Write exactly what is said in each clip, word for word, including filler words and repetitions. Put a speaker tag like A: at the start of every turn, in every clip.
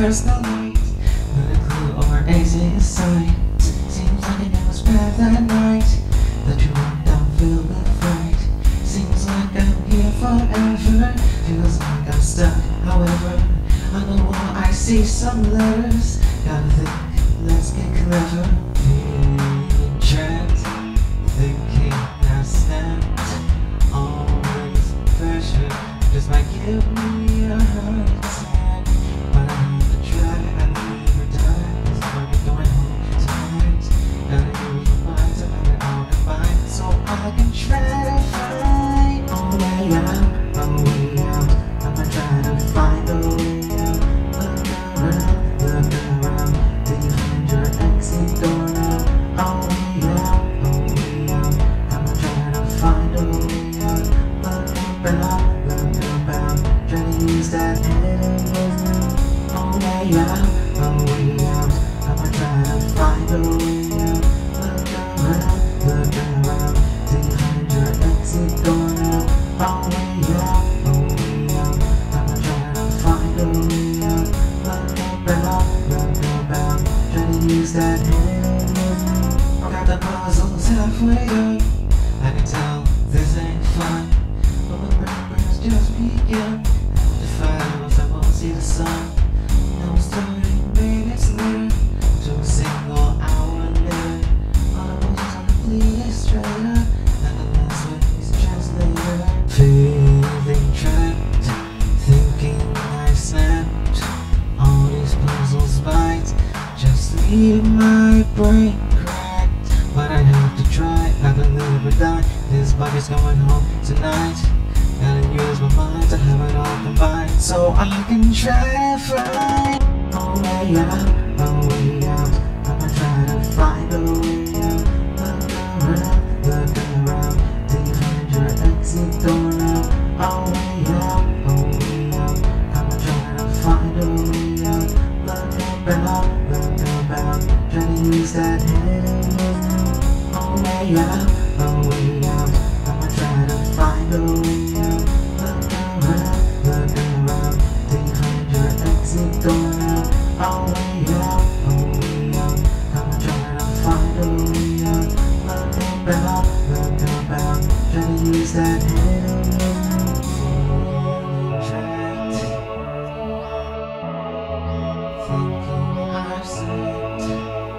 A: there's no light, not a clue or exit in sight. Seems like it was bad that night, that you went down filled with fright. Seems like I'm here forever, feels like I'm stuck. However, on the wall I see some letters. Gotta think, let's get clever. Feeling trapped, thinking I snapped. All this pressure just might give me a heart attack. But I have to try, I never die. Cause I'm going home tonight. Gotta use my mind to have it all in mind, so I can try to find a way out, a way out. I'ma try to find a way out. Look around, look around, till you find your exit door now. A way out, a way out. I'ma try to find a way out. Look around, look around, try to use that head and a way out, a way out. I'ma try to find a way out. Look around, look around, till you find your exit door now. A way out, a way out. I'ma try to find a way out. Look around, look around, try to use that head. I got the puzzles halfway up. I can tell this ain't fun, but my brain's just begun. After five hours I won't see the sun. Now it's thirty minutes later, to a single hour later. All the motions are completely straight up, and the last one is translator. Feeling trapped, thinking I snapped. All these puzzles bite, just leave my brain cracked. But I have to try, I can live or die. This body's going home tonight. Gotta use my mind to have it all combined, so I can try to find a way out, a way out. I'ma try to find a way out. Look around, look around, till you find your exit door now. A way out, a way out. I'ma try to find a way out. Look around, look around, try to use that head. A way out, a way out. I'ma try to find a way out. Look around, look around, till you find your exit door now. A way out, a way out. I'ma try to find a way out. Look around, look around, try to use that head. Feeling trapped, thinking I've slipped.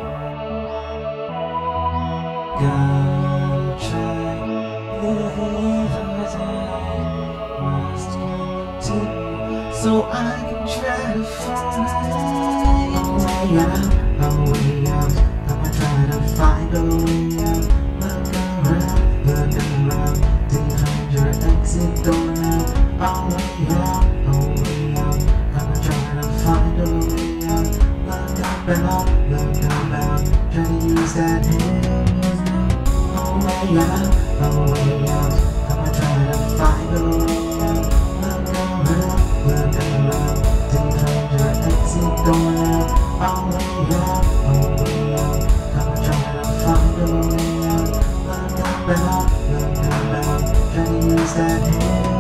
A: Gotta try, live as I must continue, so I can try to find a way out, a way out. I'ma try to find a way out. Look around, look around, till you find your exit door now. A way out, a way out. I'ma try to find a way out. Look around, look around, try to use that head. A way out, a way out. I'ma try to find a way out. Look around, look around, till you find your exit door now. A way out, a way out. I'ma try to find a way out. Look around, look around, try to use that head.